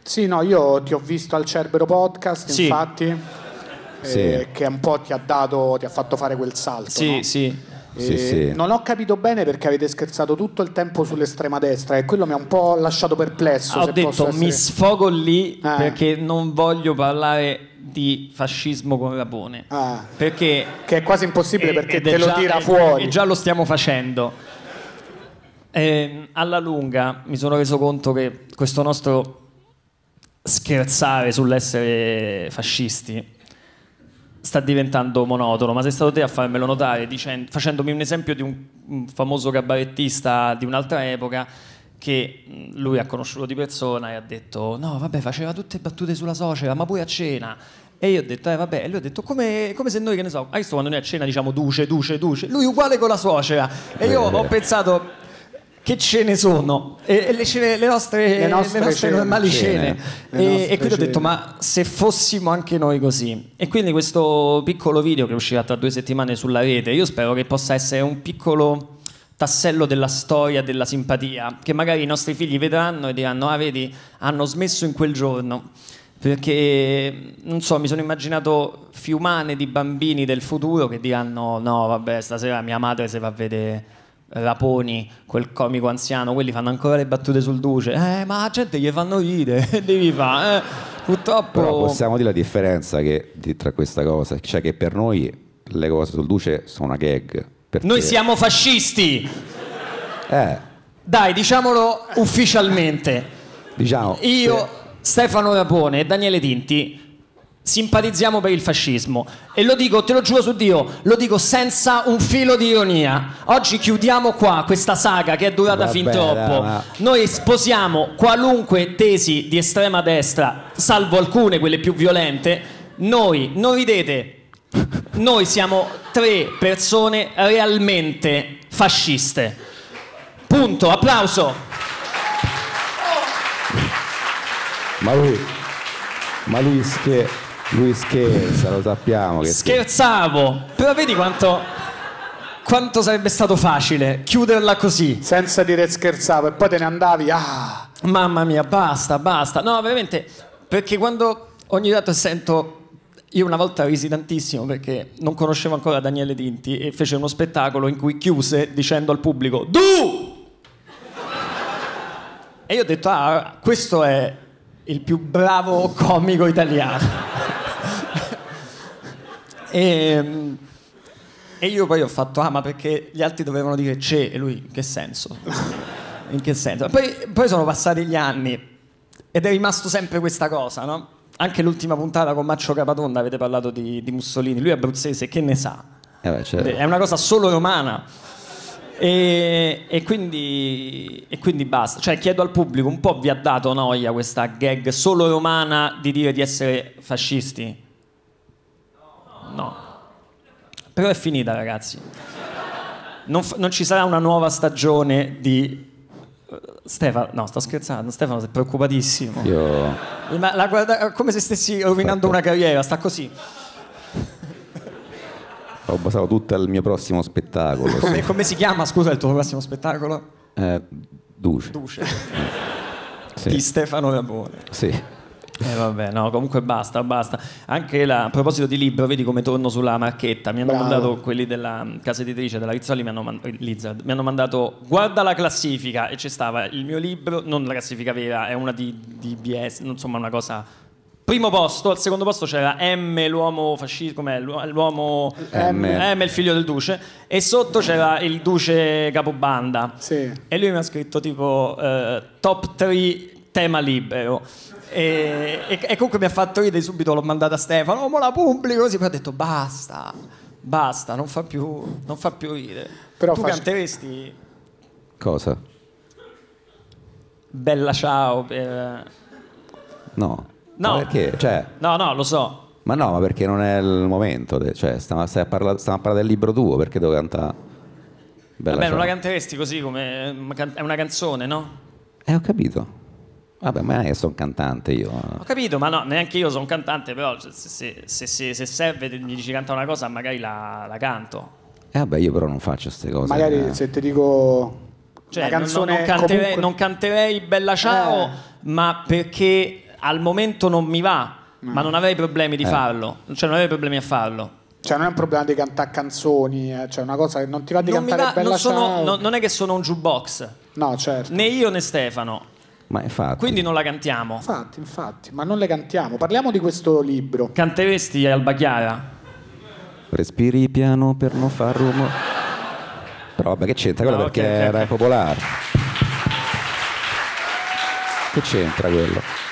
Sì, no, io ti ho visto al Cerbero Podcast, Sì. infatti, Sì. che un po' ti ha fatto fare quel salto. Sì, no? sì. Sì. Non ho capito bene perché avete scherzato tutto il tempo sull'estrema destra e quello mi ha un po' lasciato perplesso. Ho se posso detto essere... mi sfogo lì perché non voglio parlare di fascismo con Rapone. Perché che è quasi impossibile perché te lo già, tira fuori. E già lo stiamo facendo. Alla lunga mi sono reso conto che questo nostro scherzare sull'essere fascisti sta diventando monotono, ma sei stato te a farmelo notare facendomi un esempio di un famoso cabarettista di un'altra epoca che lui ha conosciuto di persona e ha detto no vabbè, faceva tutte battute sulla suocera ma pure a cena. E io ho detto vabbè, e lui ha detto come se noi, che ne so, hai visto quando noi a cena diciamo duce, lui uguale con la suocera. E io ho pensato che cene sono le nostre normali cene. E quindi ho detto ma se fossimo anche noi così. E quindi questo piccolo video che uscirà tra 2 settimane sulla rete, io spero che possa essere un piccolo tassello della storia della simpatia, che magari i nostri figli vedranno e diranno vedi, hanno smesso in quel giorno. Perché non so, mi sono immaginato fiumane di bambini del futuro che diranno no vabbè, stasera mia madre se va a vedere Raponi, quel comico anziano, quelli fanno ancora le battute sul duce, ma la gente gli fanno ridere, devi fare, purtroppo. Però possiamo dire la differenza tra questa cosa, cioè che per noi le cose sul duce sono una gag. Noi siamo fascisti! Dai, diciamolo ufficialmente. Diciamo. Io, Stefano Rapone e Daniele Tinti simpatizziamo per il fascismo e lo dico, te lo giuro su Dio, lo dico senza un filo di ironia. Oggi chiudiamo qua questa saga che è durata fin troppo. Noi sposiamo qualunque tesi di estrema destra, salvo alcune, quelle più violente. Noi, non ridete, noi siamo 3 persone realmente fasciste. Punto, applauso. Ma lui scherza, lo sappiamo che scherzavo, però vedi quanto sarebbe stato facile chiuderla così senza dire scherzavo e poi te ne andavi. Mamma mia, basta, no veramente, perché quando ogni tanto sento, io una volta risi tantissimo perché non conoscevo ancora Daniele Tinti e fece uno spettacolo in cui chiuse dicendo al pubblico Du! E io ho detto questo è il più bravo comico italiano. E io poi ho fatto ma perché gli altri dovevano dire c'è e lui in che senso? In che senso? Poi sono passati gli anni ed è rimasto sempre questa cosa, no? Anche l'ultima puntata con Maccio Capatonda avete parlato di Mussolini, lui è abruzzese, che ne sa? Certo. È una cosa solo romana. E quindi basta, cioè chiedo al pubblico, un po' vi ha dato noia questa gag solo romana di dire di essere fascisti? No, però è finita, ragazzi. Non ci sarà una nuova stagione di Stefano. No, sto scherzando, Stefano sei preoccupatissimo. Ma la guarda come se stessi rovinando una carriera, sta così. Ho basato tutto il mio prossimo spettacolo. Come si chiama, scusa, il tuo prossimo spettacolo? Duce. Sì. Di Stefano Rapone. Sì. Vabbè, no, comunque basta. Anche a proposito di libro, vedi come torno sulla marchetta. Mi hanno mandato quelli della casa editrice della Rizzoli, mi hanno mandato guarda la classifica e c'è stava il mio libro, non la classifica vera, è una di BS, insomma una cosa. Primo posto, al secondo posto c'era M, l'uomo fascista, com'è? L'uomo M, il figlio del duce, e sotto c'era il duce capobanda. Sì. E lui mi ha scritto tipo top 3 tema libero. E comunque mi ha fatto ridere, subito l'ho mandata a Stefano, ma la pubblico così, poi ha detto basta, non fa più ridere. Però tu canteresti? Cosa? Bella ciao per... No, perché? Cioè... No, lo so. Ma no, ma perché non è il momento, cioè stiamo a parlare del libro tuo, perché devo cantare Bella Vabbè, ciao. non la canteresti così come è una canzone, no? Ho capito. Vabbè, ma non è che sono un cantante io. Ho capito, ma no, neanche io sono un cantante, però se serve mi dici canta una cosa, magari la canto. Vabbè, io però non faccio queste cose. Magari se ti dico cioè, una canzone non canterei Bella ciao, ma perché al momento non mi va, ma non avrei problemi di farlo, cioè non avrei problemi a farlo. Cioè non è un problema di cantare canzoni, cioè una cosa che non ti va di cantare Bella Ciao. Non è che sono un jukebox. No, certo. Né io né Stefano. Ma infatti. Quindi non la cantiamo. Infatti, ma non le cantiamo. Parliamo di questo libro. Canteresti Alba Chiara? Respiri piano per non far rumore. Però vabbè, che c'entra quello, perché era popolare. Che c'entra quello?